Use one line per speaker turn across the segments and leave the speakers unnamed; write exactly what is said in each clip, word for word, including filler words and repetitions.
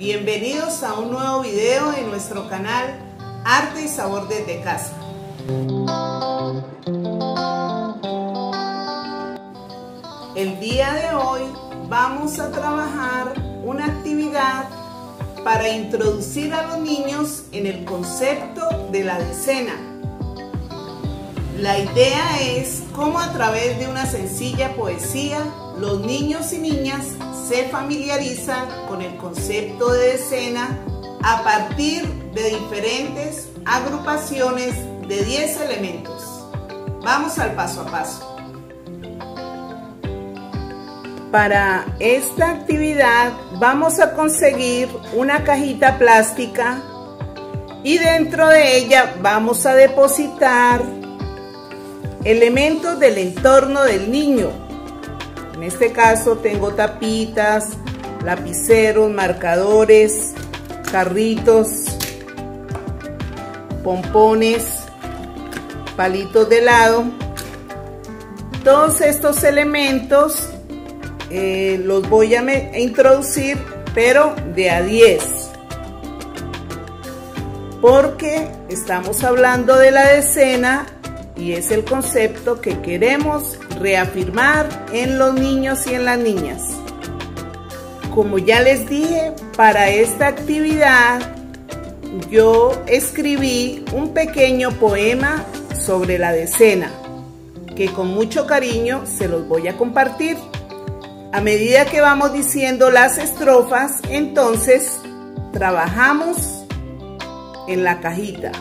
Bienvenidos a un nuevo video en nuestro canal Arte y Sabor desde Casa. El día de hoy vamos a trabajar una actividad para introducir a los niños en el concepto de la decena. La idea es cómo a través de una sencilla poesía los niños y niñas se familiarizan con el concepto de decena a partir de diferentes agrupaciones de diez elementos. Vamos al paso a paso. Para esta actividad vamos a conseguir una cajita plástica y dentro de ella vamos a depositar elementos del entorno del niño. En este caso tengo tapitas, lapiceros, marcadores, carritos, pompones, palitos de helado. Todos estos elementos eh, los voy a introducir, pero de a diez, porque estamos hablando de la decena y es el concepto que queremos reafirmar en los niños y en las niñas. Como ya les dije, para esta actividad yo escribí un pequeño poema sobre la decena, que con mucho cariño se los voy a compartir. A medida que vamos diciendo las estrofas, entonces trabajamos en la cajita.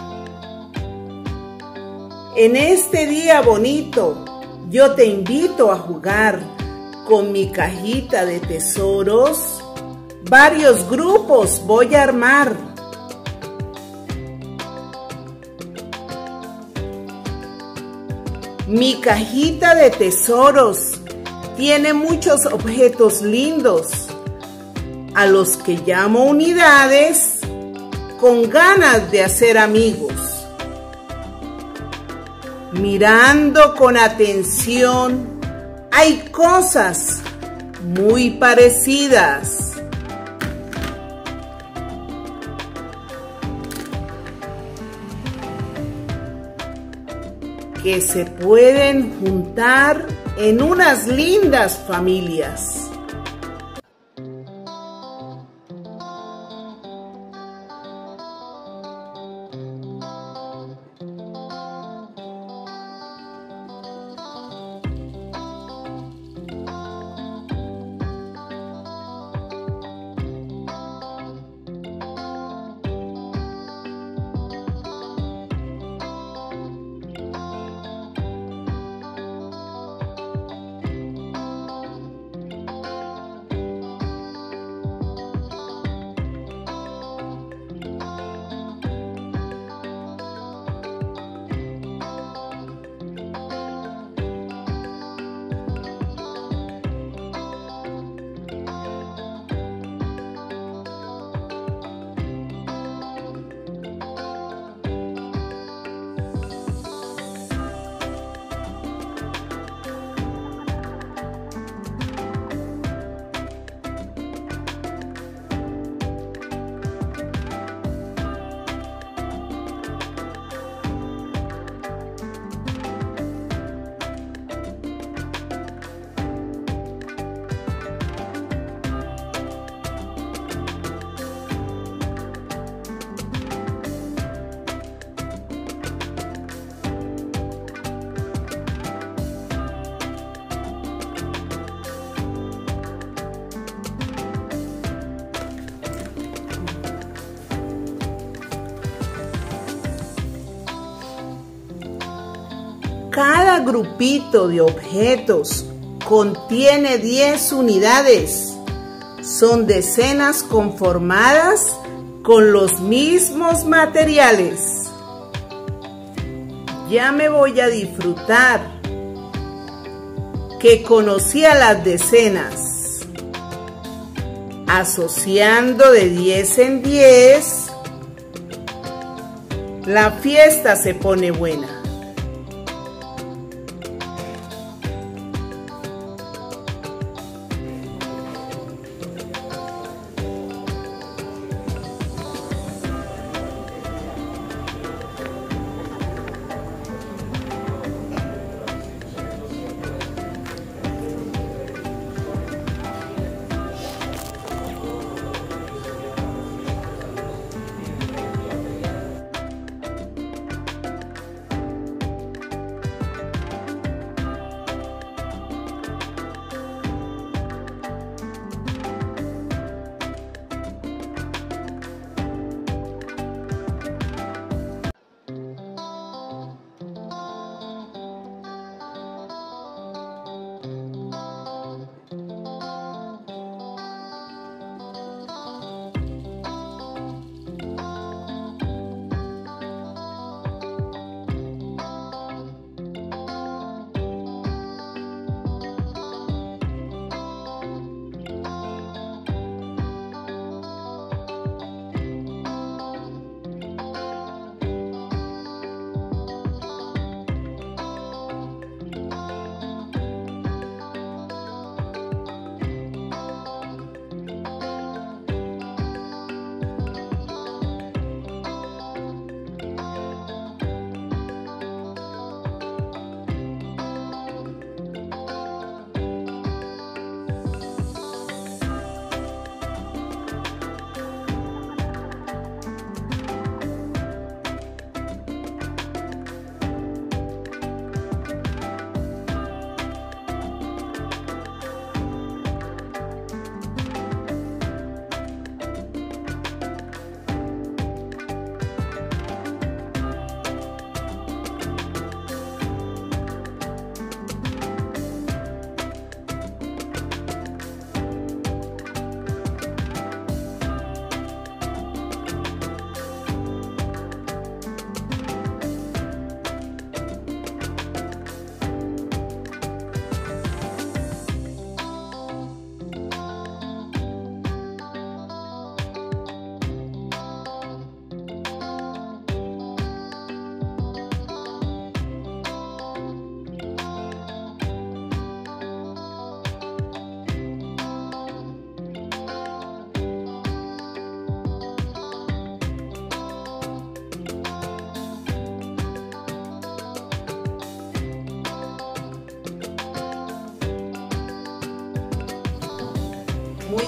En este día bonito, yo te invito a jugar con mi cajita de tesoros. Varios grupos voy a armar. Mi cajita de tesoros tiene muchos objetos lindos, a los que llamo unidades, con ganas de hacer amigos. Mirando con atención, hay cosas muy parecidas. Que se pueden juntar en unas lindas familias. Cada grupito de objetos contiene diez unidades. Son decenas conformadas con los mismos materiales. Ya me voy a disfrutar, que conocía las decenas. Asociando de diez en diez, la fiesta se pone buena.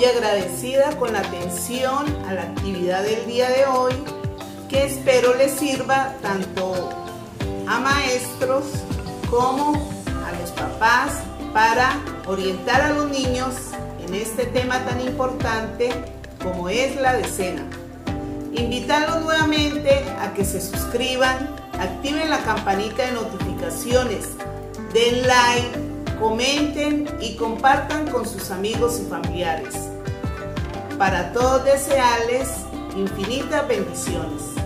muy agradecida con la atención a la actividad del día de hoy, que espero les sirva tanto a maestros como a los papás para orientar a los niños en este tema tan importante como es la decena. Invitarlos nuevamente a que se suscriban, activen la campanita de notificaciones, den like, comenten y compartan con sus amigos y familiares. Para todos desearles infinitas bendiciones.